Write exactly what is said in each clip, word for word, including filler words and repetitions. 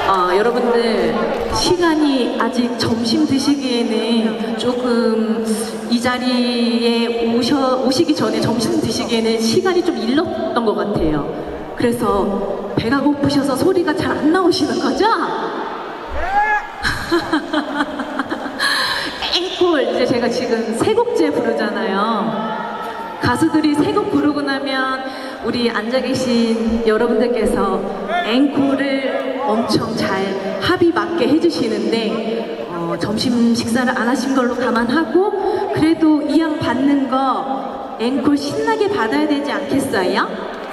어, 여러분들 시간이 아직 점심 드시기에는 조금 이 자리에 오셔, 오시기 전에 점심 드시기에는 시간이 좀 일렀던 것 같아요. 그래서 배가 고프셔서 소리가 잘 안 나오시는 거죠? 앵콜, 이제 제가 지금 세 곡째 부르잖아요. 가수들이 세 곡 부르고 나면 우리 앉아 계신 여러분들께서 앵콜을 엄청 잘 합이 맞게 해주시는데 어, 점심 식사를 안 하신 걸로 감안하고 그래도 이왕 받는 거 앵콜 신나게 받아야 되지 않겠어요?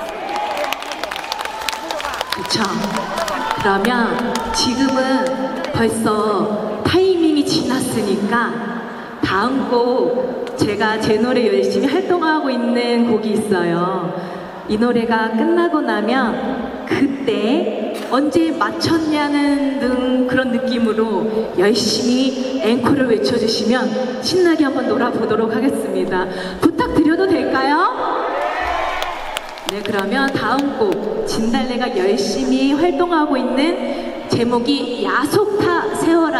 그쵸? 그러면 지금은 벌써 타이밍이 지났으니까 다음 곡 제가 제 노래 열심히 활동하고 있는 곡이 있어요. 이 노래가 끝나고 나면 그때 언제 맞췄냐는 등 그런 느낌으로 열심히 앵콜을 외쳐주시면 신나게 한번 놀아보도록 하겠습니다. 부탁드려도 될까요? 네, 그러면 다음 곡 진달래가 열심히 활동하고 있는 제목이 야속타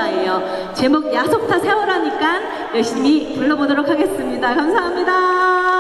세워라예요. 제목 야속타 세워라니까 열심히 불러보도록 하겠습니다. 감사합니다.